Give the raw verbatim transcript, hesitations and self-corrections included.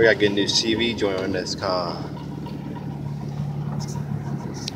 We gotta get a new C V joint on this car.